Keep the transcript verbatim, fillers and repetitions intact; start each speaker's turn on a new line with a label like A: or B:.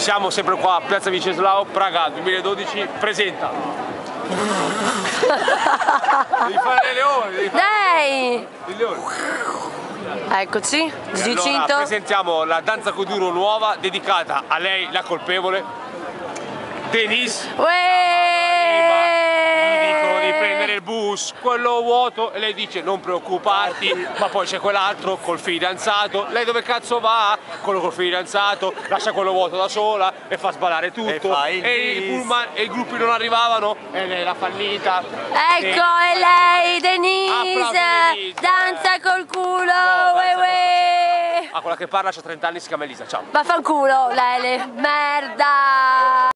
A: Siamo sempre qua a Piazza Vincenzo Praga duemiladodici, presenta. Devi fare le leoni, devi fare
B: Dai!
A: il leone.
B: Eccoci, Gicinto.
A: Allora, presentiamo la danza Kuduro nuova dedicata a lei, la colpevole, Denise. Gli dicono di prendere il bus, quello vuoto, e lei dice non preoccuparti, ma poi c'è quell'altro col fidanzato. Lei dove cazzo va? Quello col fidanzato, lascia quello vuoto da sola e fa sballare tutto.
C: E,
A: e, i, pullman, e i gruppi non arrivavano e lei l'ha fallita.
B: Ecco,
A: e...
B: è lei, Denise,
A: Denise.
B: danza col culo,
A: No,
B: uè,
A: danza
B: uè.
A: Ah, quella che parla c'ha trenta anni, si chiama Elisa, ciao.
B: Vaffanculo, Lele, merda!